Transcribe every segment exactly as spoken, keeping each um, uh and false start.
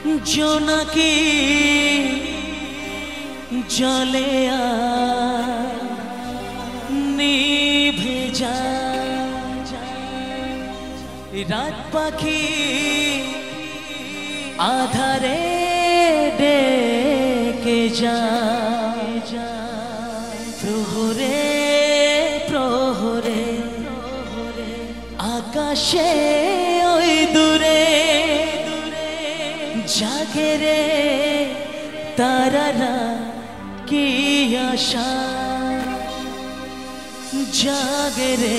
জোনাকি জলে নিভে যায় রাত পাখি আধারে ডেকে যায় প্রহরে প্রহরে আকাশে ওই দূরে জাগে রে তারারা কি আশা জাগে রে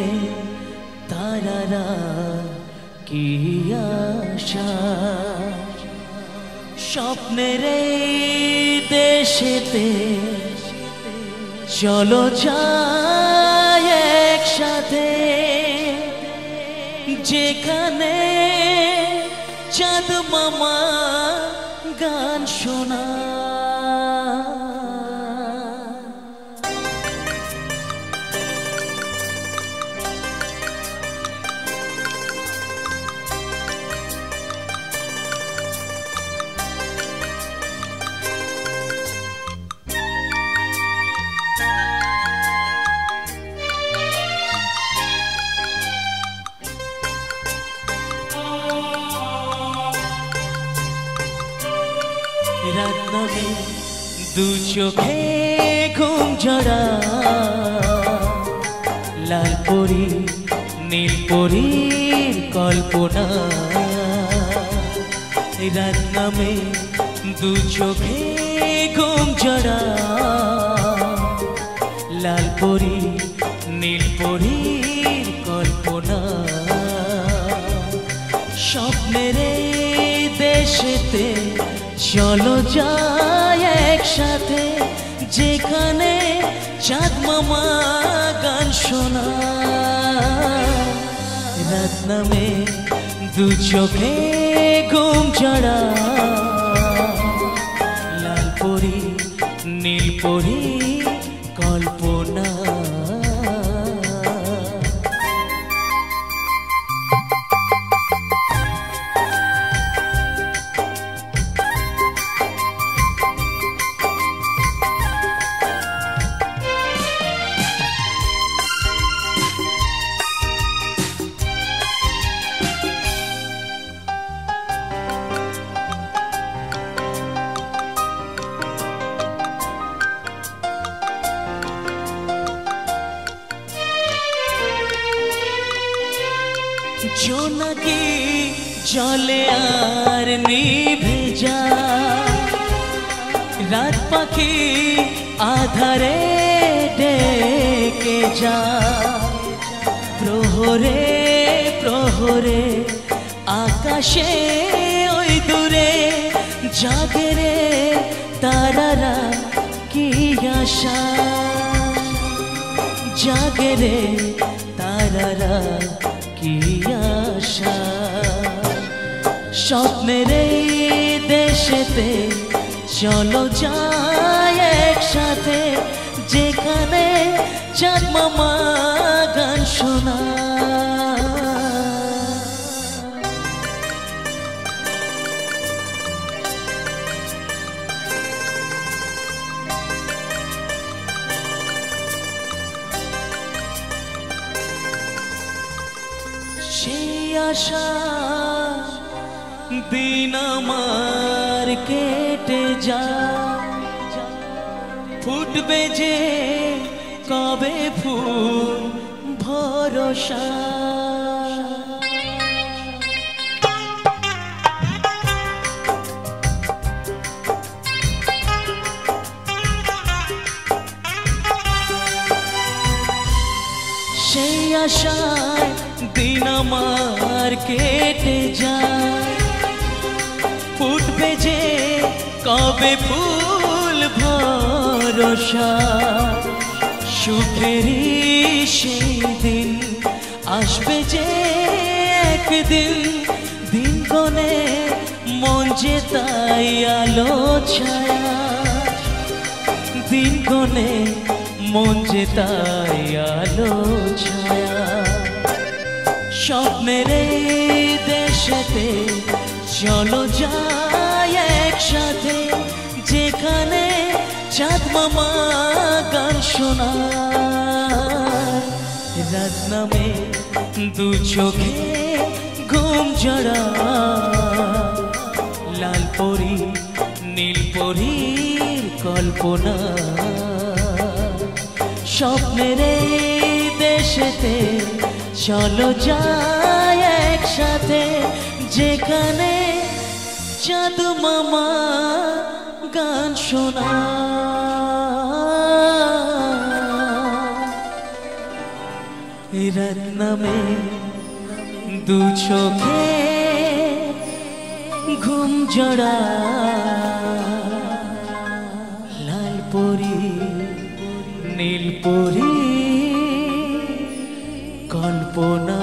তারারা কি আশা স্বপ্নের দেশেতে চলো যাই একসাথে যেখানে চাঁদ মামা গান শোনা রাত নামে দু চোখে ঘুম ঝরা লাল পরি নীল পরীর কল্পনা রাত নামে দু চোখে ঘুম ঝরা লাল পরি নীল পরীর কল্পনা স্বপ্নের দেশেতে চলো যাই একসাথে যেখানে চাঁদ মামা গান শোনা রাত নামে দু চোখে ঘুম ঝরা লাল পরি নীল পরি কল্পনা জোনাকি জলে আর নিভে যায় রাত পাখি আধারে ডেকে যায় প্রহরে প্রহরে আকাশে ওই দূরে জাগে রে তারারা কি আশা জাগে রে তারারা কি আশা স্বপ্নের দেশেতে চলো যাই একসাথে যেখানে চাঁদ মামা গান শোনা সেই আশা দিন আমার কেটে যায় ফুটবে যে কবে ফুল ভরসা সেই আশায় দিন আমার কেটে যায় ফুটবে যে কবে ফুল ভরসা সুখেরই সেই দিন আসবে যে একদিন দিন গনে মন যে তাই আলো ছায়া দিন গনে মন যে তাই আলো ছায়া স্বপ্নের দেশেতে চলো যাই একসাথে যেখানে চাঁদ মামা গান শোনায়, রাত নামে দু চোখে ঘুম জড়া, লাল পরি নীল পরীর কল্পনা, স্বপ্নের এই দেশেতে চলো যাই একসাথে যেখানে চাঁদ মামা গান শোনায়, রাত নামে দু চোখে ঘুম জড়া, লাল পরি নীল পরি কল্পনা।